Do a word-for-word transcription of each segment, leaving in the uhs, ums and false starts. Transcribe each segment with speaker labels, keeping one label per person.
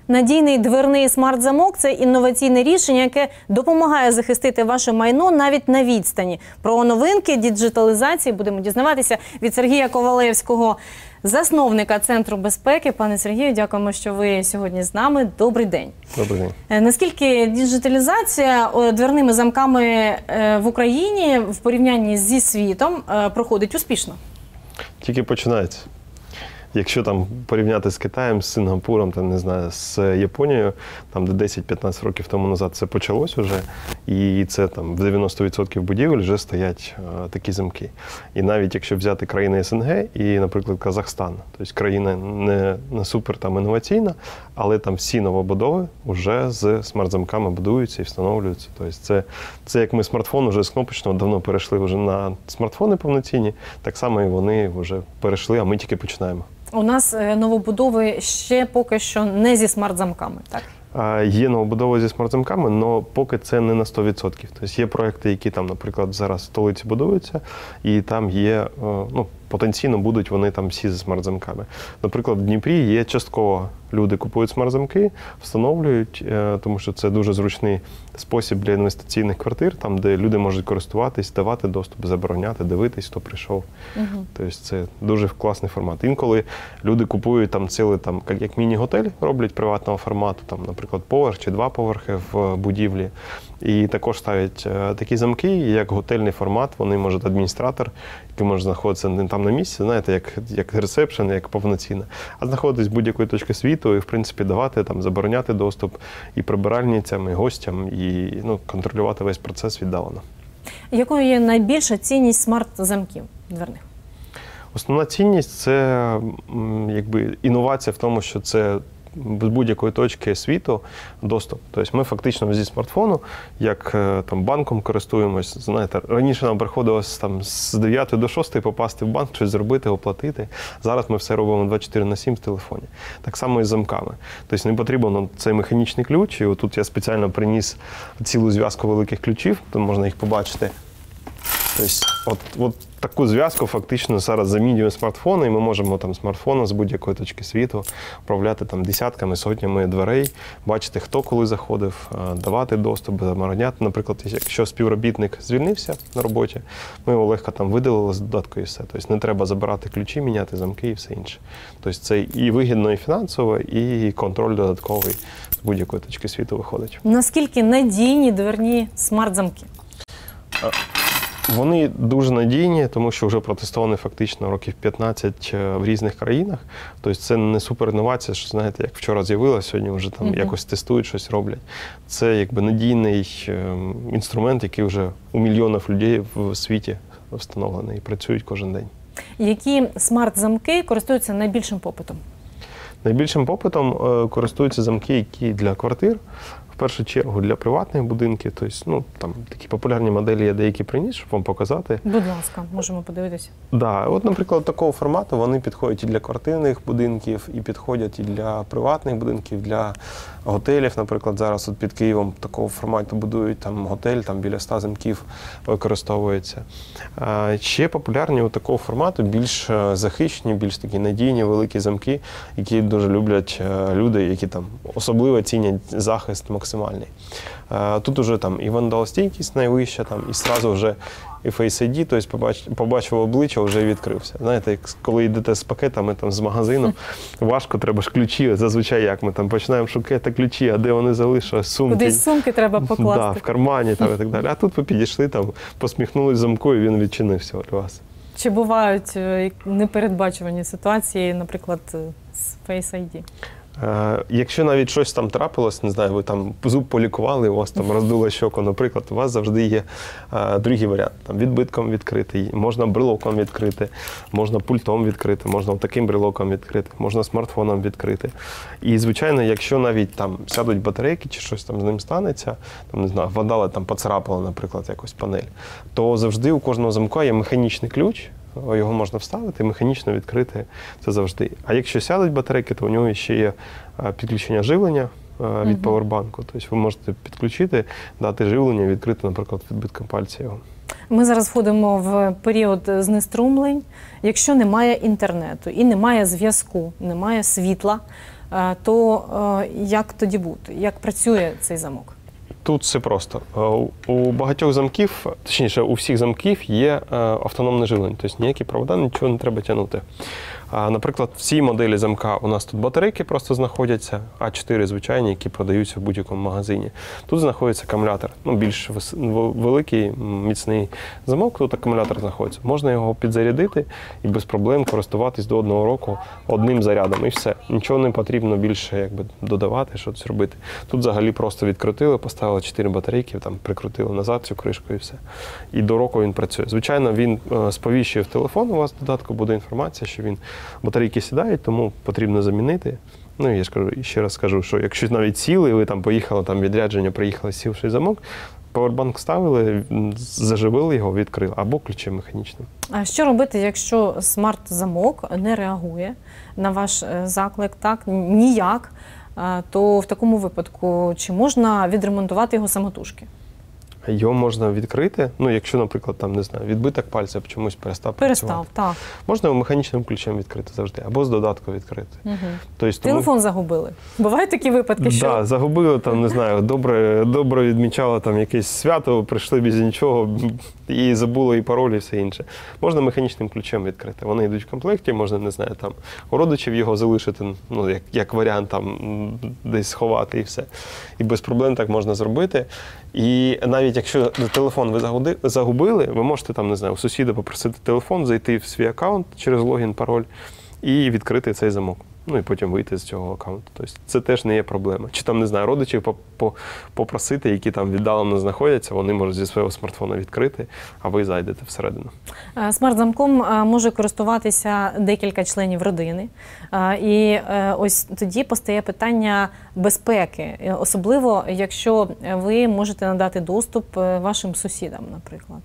Speaker 1: Надійний дверний смарт-замок – це інноваційне рішення, яке допомагає захистити ваше майно навіть на відстані. Про новинки діджиталізації будемо дізнаватися від Сергія Ковалевського, засновника Центру безпеки. Пане Сергію, дякуємо, що ви сьогодні з нами. Добрий день.
Speaker 2: Добрий день.
Speaker 1: Наскільки діджиталізація дверними замками в Україні в порівнянні зі світом проходить успішно?
Speaker 2: Тільки починається. Якщо там порівняти з Китаєм, з Сингапуром, там, не знаю, з Японією, там де десять-п'ятнадцять років тому назад це почалось уже, і це там в дев'яносто відсотків будівель вже стоять а, такі замки. І навіть якщо взяти країни СНГ і, наприклад, Казахстан, тобто країна не, не супер там інноваційна, але там всі новобудови вже з смарт-замками будуються і встановлюються. Тобто це, це як ми смартфон вже з кнопочного давно перейшли вже на смартфони повноцінні, так само і вони вже перейшли, а ми тільки починаємо.
Speaker 1: У нас новобудови ще поки що не зі смарт-замками, так?
Speaker 2: Є новобудови зі смарт-замками, але поки це не на сто відсотків. Тобто є проекти, які там, наприклад, зараз в столиці будуються, і там є, ну, потенційно будуть вони там всі зі смарт-замками. Наприклад, в Дніпрі є частково люди купують смарт-замки, встановлюють, тому що це дуже зручний спосіб для інвестиційних квартир, там, де люди можуть користуватись, давати доступ, забороняти, дивитись, хто прийшов. Угу. Тобто це дуже класний формат. Інколи люди купують там цілий, там, як міні-готель, роблять приватного формату, там, наприклад, поверх чи два поверхи в будівлі. І також ставлять такі замки, як готельний формат, вони можуть адміністратор, який може знаходитися не там на місці, знаєте, як, як ресепшн, як повноцінно, а знаходитись з будь-якої точки світу і, в принципі, давати, там, забороняти доступ і прибиральницям, і гостям, і, ну, контролювати весь процес віддалено.
Speaker 1: Якою є найбільша цінність смарт-замків дверних?
Speaker 2: Основна цінність – це, якби, інновація в тому, що це з будь-якої точки світу доступ. Тобто ми фактично зі смартфону, як там банком користуємось, знаєте, раніше нам приходилось там з дев'ятої до шостої попасти в банк, щось зробити, оплатити. Зараз ми все робимо двадцять чотири на сім в телефоні. Так само і з замками. Тобто не потрібен цей механічний ключ, і отут я спеціально приніс цілу зв'язку великих ключів, тут можна їх побачити. Тобто, от, от таку зв'язку фактично зараз замінює смартфони, і ми можемо там смартфоном з будь-якої точки світу управляти там десятками, сотнями дверей, бачити, хто коли заходив, давати доступ, забороняти. Наприклад, якщо співробітник звільнився на роботі, ми його легко там видалили з додатку і все. Тобто не треба забирати ключі, міняти замки і все інше. Тобто це і вигідно, і фінансово, і контроль додатковий з будь-якої точки світу виходить.
Speaker 1: Наскільки надійні дверні смарт-замки?
Speaker 2: Вони дуже надійні, тому що вже протестовані фактично років п'ятнадцять в різних країнах. Тобто це не суперінновація, що, знаєте, як вчора з'явилося, сьогодні вже там uh-huh. якось тестують, щось роблять. Це якби надійний інструмент, який вже у мільйонів людей в світі встановлений і працюють кожен день.
Speaker 1: Які смарт-замки користуються найбільшим попитом?
Speaker 2: Найбільшим попитом користуються замки, які для квартир, в першу чергу для приватних будинків, тобто, ну, там такі популярні моделі я деякі приніс, щоб вам показати.
Speaker 1: Будь ласка, можемо подивитися.
Speaker 2: Да, от, наприклад, такого формату вони підходять і для квартирних будинків, і підходять і для приватних будинків, для готелів. Наприклад, зараз от під Києвом такого формату будують там готель, там біля ста замків використовується. А ще популярні от такого формату, більш захищені, більш такі надійні, великі замки, які дуже люблять люди, які там особливо цінять захист максимальний. Тут уже там і вандалостійкість найвища, там, і одразу вже і Face ай ді, тобто побач, побачив обличчя, вже відкрився. Знаєте, як коли йдете з пакетами там, з магазину, важко, треба ж ключі, зазвичай як ми там починаємо шукати ключі, а де вони залишились, сумки.
Speaker 1: Кудись сумки треба покласти.
Speaker 2: Да, в кармані там, і так далі. А тут ви підійшли, там, посміхнулись замку, і він відчинився для вас.
Speaker 1: Чи бувають непередбачувані ситуації, наприклад, з Face ай ді?
Speaker 2: Якщо навіть щось там трапилось, не знаю, ви там зуб полікували, у вас там роздуло щоку, наприклад, у вас завжди є а, другий варіант. Там відбитком відкрити, можна брелоком відкрити, можна пультом відкрити, можна таким брелоком відкрити, можна смартфоном відкрити. І, звичайно, якщо навіть там сядуть батарейки чи щось там з ним станеться, там, не знаю, вандали там поцарапало, наприклад, якусь панель, то завжди у кожного замка є механічний ключ, його можна вставити, механічно відкрити, це завжди. А якщо сядуть батарейки, то у нього ще є підключення живлення від павербанку. Тобто ви можете підключити, дати живлення, відкрити, наприклад, відбитком пальця його.
Speaker 1: Ми зараз входимо в період знеструмлень. Якщо немає інтернету і немає зв'язку, немає світла, е, то е, як тоді бути? Як працює цей замок?
Speaker 2: Тут все просто. У багатьох замків, точніше, у всіх замків є автономне живлення, тобто ніякі провода, нічого не треба тягнути. Наприклад, в цій моделі замка у нас тут батарейки просто знаходяться, а чотири звичайні, які продаються в будь-якому магазині. Тут знаходиться акумулятор, ну, більш великий, міцний замок, тут акумулятор знаходиться. Можна його підзарядити і без проблем користуватись до одного року одним зарядом, і все. Нічого не потрібно більше якби додавати, щось робити. Тут взагалі просто відкрутили, поставили чотири батарейки, там прикрутили назад цю кришку і все. І до року він працює. Звичайно, він сповіщує в телефон, у вас в додатку буде інформація, що він батарейки сідають, тому потрібно замінити. Ну, я ж кажу, ще раз скажу, що якщо навіть сіли, ви там поїхали, там відрядження, приїхали, сівший замок, павербанк ставили, заживили його, відкрили, або ключем механічним.
Speaker 1: А що робити, якщо смарт-замок не реагує на ваш заклик, так, ніяк, то в такому випадку чи можна відремонтувати його самотужки?
Speaker 2: Його можна відкрити, ну, якщо, наприклад, там, не знаю, відбиток пальця чомусь перестав
Speaker 1: Перестав,
Speaker 2: працювати.
Speaker 1: так.
Speaker 2: Можна його механічним ключем відкрити завжди, або з додатку відкрити.
Speaker 1: Угу.
Speaker 2: Тобто,
Speaker 1: Телефон тому... загубили. Бувають такі випадки,
Speaker 2: що...
Speaker 1: що...
Speaker 2: Так, да, загубили, там, не знаю, добре, добре відмічали там якесь свято, прийшли без нічого, і забули і пароль, і все інше. Можна механічним ключем відкрити. Вони йдуть в комплекті, можна, не знаю, там, у родичів його залишити, ну, як, як варіант, там, десь сховати і все. І без проблем так можна зробити. І навіть якщо телефон ви загубили, ви можете там, не знаю, у сусіда попросити телефон, зайти в свій аккаунт через логін, пароль і відкрити цей замок. Ну і потім вийти з цього аккаунту. Тобто це теж не є проблема. Чи там, не знаю, родичів попросити, які там віддалено знаходяться, вони можуть зі свого смартфона відкрити, а ви зайдете всередину.
Speaker 1: Смарт-замком може користуватися декілька членів родини. І ось тоді постає питання безпеки, особливо, якщо ви можете надати доступ вашим сусідам, наприклад.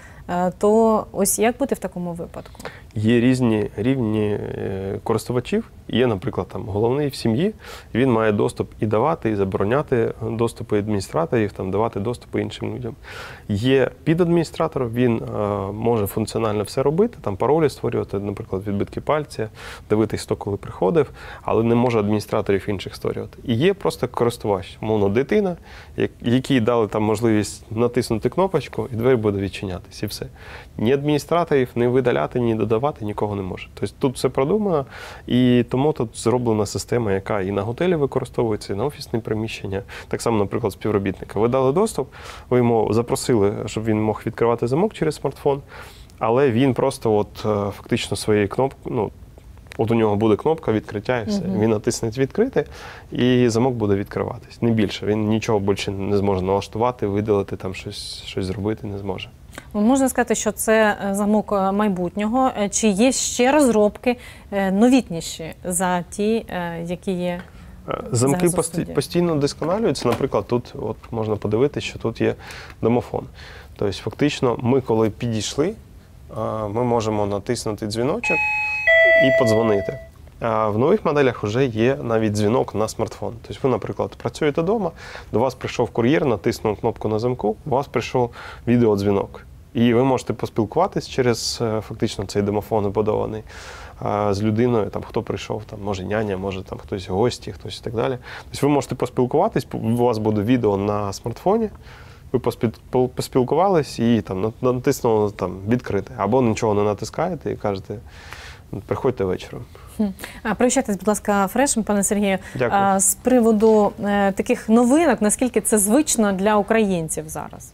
Speaker 1: То ось як бути в такому випадку?
Speaker 2: Є різні рівні користувачів. Є, наприклад, там головний в сім'ї, він має доступ і давати, і забороняти доступи адміністраторів, там, давати доступи іншим людям. Є підадміністратор, він е, може функціонально все робити, там паролі створювати, наприклад, відбитки пальця, дивитись, хто коли приходив, але не може адміністраторів інших створювати. І є просто користувач, мовно, дитина, якій дали там можливість натиснути кнопочку, і двері буде відчинятись, і все. Ні адміністраторів, ні видаляти, ні додавати нікого не може. Тобто тут все продумано, і тому тут зроблена система, яка і на готелі використовується, і на офісні приміщення. Так само, наприклад, співробітника. Ви дали доступ, ви йому запросили, щоб він мог відкривати замок через смартфон, але він просто от фактично своєю кнопкою, ну, от у нього буде кнопка відкриття і все. Uh-huh. Він натисне відкрити, і замок буде відкриватись. Не більше. Він нічого більше не зможе налаштувати, видалити, там щось, щось зробити не зможе.
Speaker 1: Можна сказати, що це замок майбутнього. Чи є ще розробки новітніші за ті, які є?
Speaker 2: Замки постійно досконалюються. Наприклад, тут от можна подивитися, що тут є домофон. Тобто, фактично, ми коли підійшли, ми можемо натиснути дзвіночок і подзвонити. А в нових моделях вже є навіть дзвінок на смартфон. Тобто ви, наприклад, працюєте вдома, до вас прийшов кур'єр, натиснув кнопку на замку, у вас прийшов відеодзвінок. І ви можете поспілкуватись через фактично цей домофон вбудований з людиною, там, хто прийшов, там, може няня, може там, хтось гості, хтось і так далі. Тобто ви можете поспілкуватись, у вас буде відео на смартфоні, ви поспілкувались і там, натиснули там, відкрити. Або нічого не натискаєте і кажете, приходьте вечором.
Speaker 1: Прощайтесь, будь ласка, фрешем, пане Сергію.
Speaker 2: Дякую.
Speaker 1: З приводу е, таких новинок, наскільки це звично для українців зараз?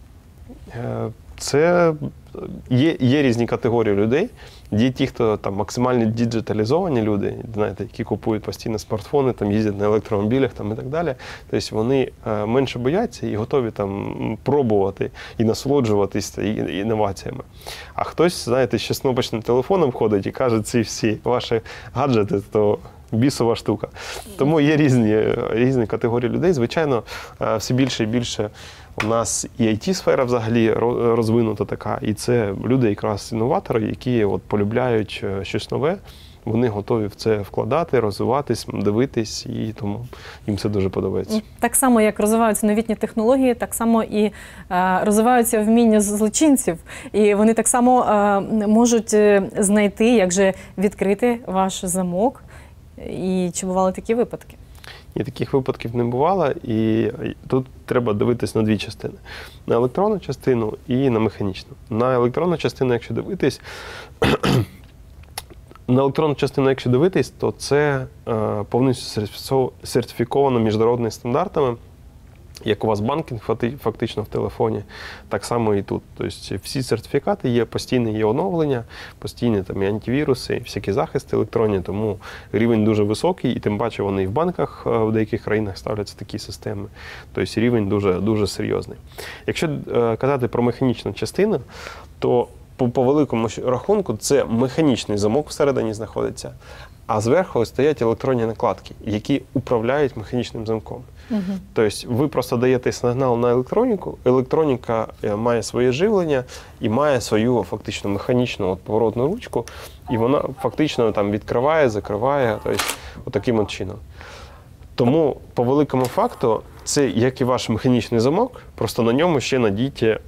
Speaker 2: Це є, є різні категорії людей. Є ті, хто там максимально діджиталізовані люди, знаєте, які купують постійно смартфони, там їздять на електромобілях там, і так далі. Тобто вони менше бояться і готові там пробувати і насолоджуватися інноваціями. А хтось, знаєте, ще з кнопочним телефоном ходить і каже, ці всі ваші гаджети, то бісова штука. Тому є різні, різні категорії людей. Звичайно, все більше і більше у нас і ай ті-сфера взагалі розвинута така, і це люди якраз інноватори, які от полюбляють щось нове, вони готові в це вкладати, розвиватись, дивитись, і тому їм це дуже подобається.
Speaker 1: Так само, як розвиваються новітні технології, так само і е, розвиваються вміння злочинців, і вони так само е, можуть знайти, як же відкрити ваш замок, І чи бували такі випадки?
Speaker 2: І таких випадків не бувало, і тут треба дивитись на дві частини. На електронну частину і на механічну. На електронну частину, якщо дивитись, на електронну частину, якщо дивитись, то це е, повністю сертифіковано міжнародними стандартами, як у вас банкінг фактично в телефоні, так само і тут. Тобто всі сертифікати є, постійне є оновлення, постійні там і антивіруси, і всякі захисти електронні, тому рівень дуже високий, і тим паче вони і в банках в деяких країнах ставляться такі системи. Тобто рівень дуже, дуже серйозний. Якщо е, казати про механічну частину, то по, по великому рахунку це механічний замок всередині знаходиться, а зверху стоять електронні накладки, які управляють механічним замком. Угу. Тобто ви просто даєте сигнал на електроніку, електроніка має своє живлення і має свою фактично механічну от, поворотну ручку, і вона фактично там відкриває, закриває, тобто отаким от чином. Тому по великому факту це як і ваш механічний замок, просто на ньому ще надійте е,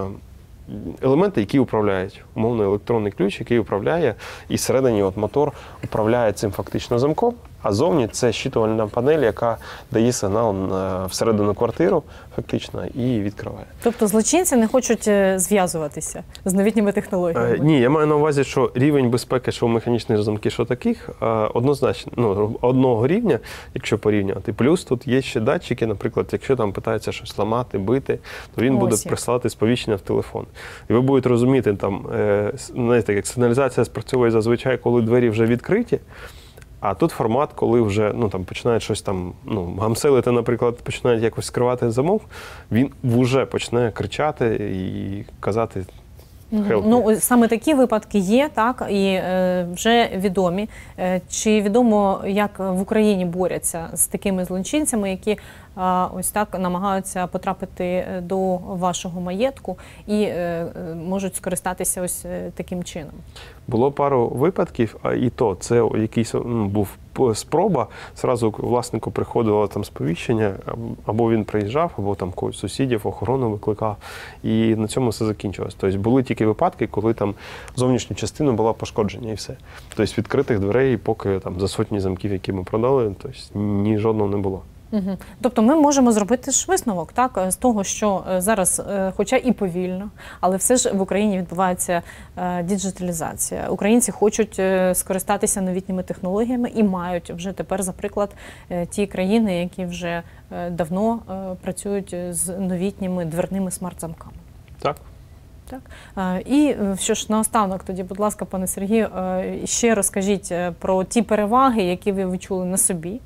Speaker 2: елементи, які управляють. Умовно електронний ключ, який управляє, і всередині от мотор управляє цим фактично замком, а зовні це щитувальна панель, яка дає сигнал всередину квартиру фактично і відкриває.
Speaker 1: Тобто злочинці не хочуть зв'язуватися з новітніми технологіями?
Speaker 2: Е, ні, я маю на увазі, що рівень безпеки, що механічні замки, що таких, е, однозначно, ну, одного рівня, якщо порівнювати. Плюс тут є ще датчики, наприклад, якщо там питаються щось ламати, бити, то він Ось буде як. присилати сповіщення в телефон. І ви будете розуміти, там, е, знаєте, як сигналізація спрацьовує зазвичай, коли двері вже відкриті. А тут формат, коли вже ну, там, починають щось там, ну, гамселити, наприклад, починають якось скривати замок, він вже почне кричати і казати «help me».
Speaker 1: Ну, саме такі випадки є, так, і е, вже відомі. Е, чи відомо, як в Україні борються з такими злочинцями, які е, ось так намагаються потрапити до вашого маєтку і е, можуть скористатися ось таким чином?
Speaker 2: Було пару випадків, а і то це якийсь ну, був спроба, зразу власнику приходило там сповіщення, або він приїжджав, або там когось сусідів, охорону викликав, і на цьому все закінчилось. Тобто були тільки випадки, коли там зовнішню частину була пошкодження і все. Тобто відкритих дверей, поки там за сотні замків, які ми продали, тобто ні жодного не було.
Speaker 1: Угу. Тобто ми можемо зробити ж висновок, так, з того, що зараз, хоча і повільно, але все ж в Україні відбувається діджиталізація. Українці хочуть скористатися новітніми технологіями і мають вже тепер, за приклад, ті країни, які вже давно працюють з новітніми дверними смарт-замками.
Speaker 2: Так.
Speaker 1: Так. І що ж, наостанок тоді, будь ласка, пане Сергію, ще розкажіть про ті переваги, які ви відчули на собі,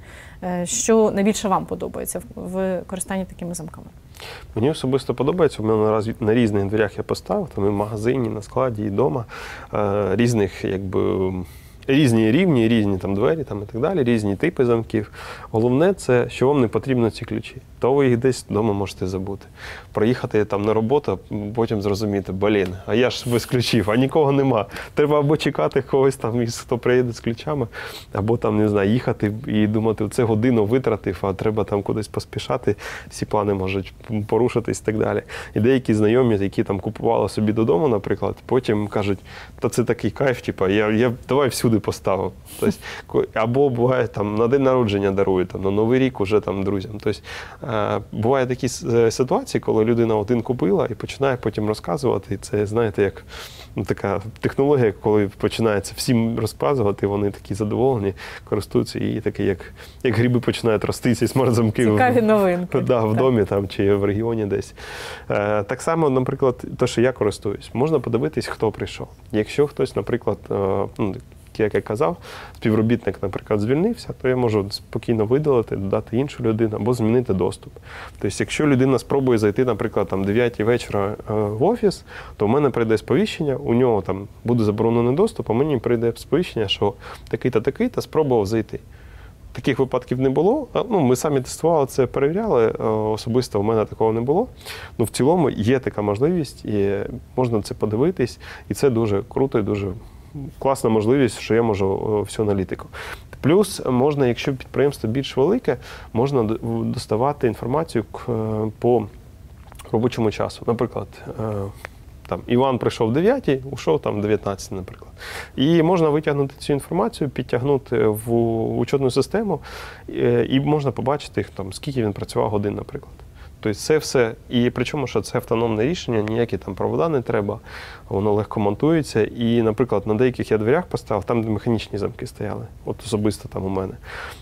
Speaker 1: що найбільше вам подобається в користанні такими замками?
Speaker 2: Мені особисто подобається, у мене на різних дверях я поставив, там і в магазині, на складі, і вдома, різних, якби, різні рівні, різні там двері там, і так далі, різні типи замків. Головне, це, що вам не потрібно ці ключі. То ви їх десь вдома можете забути. Проїхати там на роботу, потім зрозуміти, блін, а я ж без ключів, а нікого нема. Треба або чекати когось там, хто приїде з ключами, або там, не знаю, їхати і думати, це годину витратив, а треба там кудись поспішати, всі плани можуть порушитись і так далі. І деякі знайомі, які там купували собі додому, наприклад, потім кажуть, та це такий кайф, типу, я, я давай всюди поставив. Тобто, або буває там на день народження дарують, там, на Новий рік уже там друзям. Тобто, бувають такі ситуації, коли людина один купила і починає потім розказувати. І це, знаєте, як ну, така технологія, коли починається всім розказувати, вони такі задоволені, користуються і такі, як, як гриби починають рости, ці смарт-замки.
Speaker 1: Цікаві новинки.
Speaker 2: Да, в домі там, чи в регіоні десь. Е, так само, наприклад, те, що я користуюсь, можна подивитись, хто прийшов. Якщо хтось, наприклад, е, ну, як я казав, співробітник, наприклад, звільнився, то я можу спокійно видалити, додати іншу людину або змінити доступ. Тобто, якщо людина спробує зайти, наприклад, там дев'ятій вечора в офіс, то в мене прийде сповіщення, у нього там буде заборонений доступ, а мені прийде сповіщення, що такий-то, такий-то спробував зайти. Таких випадків не було. Ну, ми самі тестували це, перевіряли. Особисто у мене такого не було. Ну, в цілому є така можливість, і можна це подивитись, і це дуже круто і дуже класна можливість, що я можу всю аналітику. Плюс можна, якщо підприємство більш велике, можна доставати інформацію по робочому часу. Наприклад, там Іван прийшов в дев'ятій, ушов там в дев'ятнадцятій, наприклад. І можна витягнути цю інформацію, підтягнути в учетну систему, і можна побачити, там, скільки він працював годин, наприклад. Тобто це все, і причому, що це автономне рішення, ніякі там провода не треба, воно легко монтується. І, наприклад, на деяких я дверях поставив, там, де механічні замки стояли, от особисто там у мене.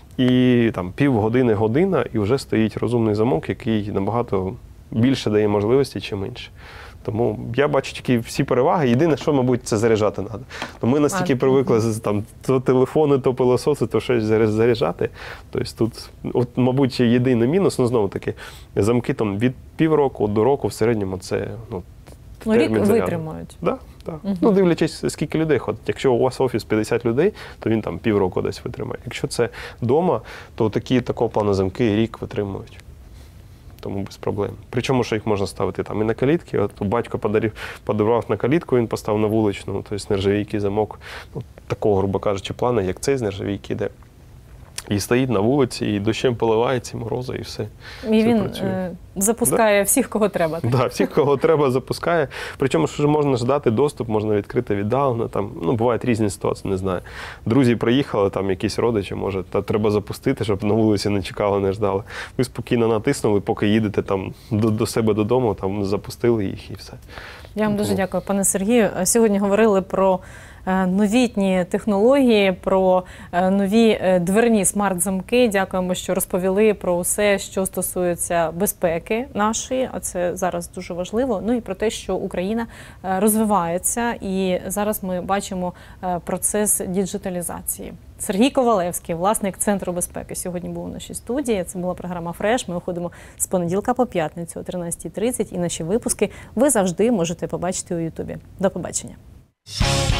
Speaker 2: І там півгодини, година, і вже стоїть розумний замок, який набагато більше дає можливості, чим інше. Тому я бачу тільки всі переваги. Єдине, що, мабуть, це заряджати треба. Ми настільки а, привикли там, то телефони, то пилососи, то щось заряджати. Тобто тут, от, мабуть, єдиний мінус, ну, знову-таки, замки там, від півроку до року в середньому це ну,
Speaker 1: ну, рік витримають.
Speaker 2: Да, да. Угу. Ну, дивлячись, скільки людей ходить. Якщо у вас офіс п'ятдесят людей, то він там півроку десь витримає. Якщо це вдома, то такі такого плану замки рік витримують. Тому без проблем. Причому, що їх можна ставити там і на калітки. От батько подарив, подарував на калітку, він поставив на вуличну, тобто нержавійкий замок, ну, такого, грубо кажучи, плану, як цей з нержавійки йде. І стоїть на вулиці, і дощем поливається, і мороза, і все.
Speaker 1: І він е, запускає да? всіх, кого треба.
Speaker 2: Так, да, всіх, кого треба, запускає. Причому, що можна ждати доступ, можна відкрити віддалено. Там, ну, бувають різні ситуації, не знаю. Друзі приїхали, там якісь родичі, може, та треба запустити, щоб на вулиці не чекали, не ждали. Ви спокійно натиснули, поки їдете там до, до себе додому, там запустили їх і все.
Speaker 1: Я вам дуже дякую, пане Сергію. Сьогодні говорили про новітні технології, про нові дверні смарт-замки. Дякуємо, що розповіли про усе, що стосується безпеки нашої, а це зараз дуже важливо. Ну і про те, що Україна розвивається, і зараз ми бачимо процес діджиталізації. Сергій Ковалевський, власник Центру безпеки, сьогодні був у нашій студії. Це була програма «Фреш». Ми виходимо з понеділка по п'ятницю о тринадцятій тридцять, і наші випуски ви завжди можете побачити у Ютубі. До побачення.